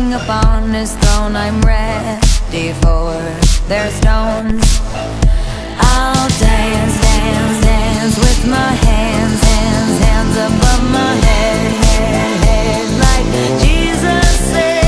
king upon his throne, I'm ready for their stones.